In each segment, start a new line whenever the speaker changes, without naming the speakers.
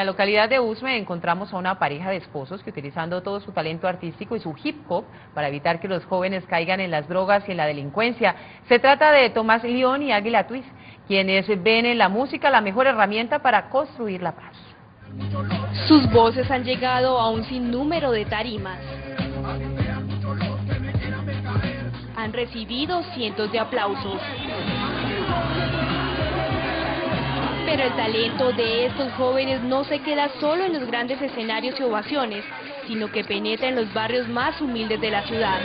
la localidad de Usme encontramos a una pareja de esposos que, utilizando todo su talento artístico y su hip hop para evitar que los jóvenes caigan en las drogas y en la delincuencia. Se trata de Tomás León y Águila Twist, quienes ven en la música la mejor herramienta para construir la paz.
Sus voces han llegado a un sinnúmero de tarimas. Han recibido cientos de aplausos. Pero el talento de estos jóvenes no se queda solo en los grandes escenarios y ovaciones, sino que penetra en los barrios más humildes de la ciudad.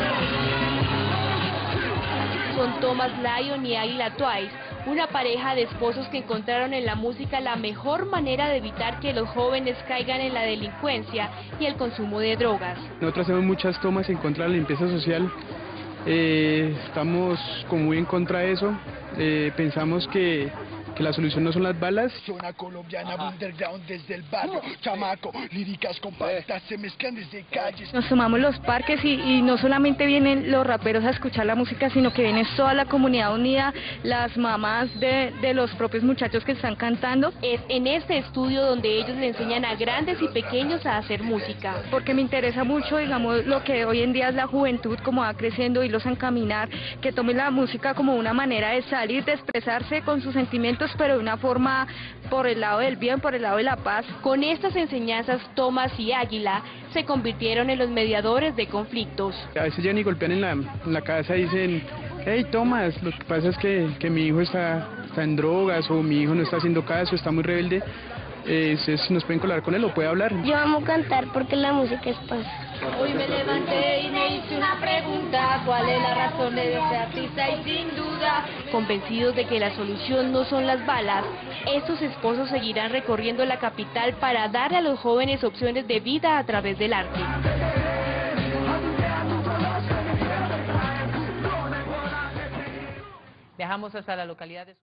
Son Tomás León y Águila Twist, una pareja de esposos que encontraron en la música la mejor manera de evitar que los jóvenes caigan en la delincuencia y el consumo de drogas.
Nosotros hacemos muchas tomas en contra de la limpieza social. Estamos como muy en contra de eso. Pensamos que la solución no son las balas.
Zona colombiana, underground desde el barrio, chamaco, líricas compactas se mezclan desde calles.
Nos tomamos los parques y no solamente vienen los raperos a escuchar la música, sino que viene toda la comunidad unida, las mamás de los propios muchachos que están cantando.
Es en este estudio donde ellos le enseñan a grandes y pequeños a hacer música.
Porque me interesa mucho, digamos, lo que hoy en día es la juventud, cómo va creciendo, irlos a encaminar, que tomen la música como una manera de salir, de expresarse con sus sentimientos, pero de una forma por el lado del bien, por el lado de la paz.
Con estas enseñanzas, Tomás y Águila se convirtieron en los mediadores de conflictos.
A veces llegan y golpean en la casa y dicen: hey Tomás, lo que pasa es que mi hijo está en drogas, o mi hijo no está haciendo caso, está muy rebelde. Si nos pueden colar con él o puede hablar.
Yo amo cantar porque la música es paz.
Hoy me levanté y me hice una pregunta: ¿cuál es la razón de ser artista? Y sin duda,
convencidos de que la solución no son las balas, estos esposos seguirán recorriendo la capital para dar a los jóvenes opciones de vida a través del arte.
Viajamos hasta la localidad de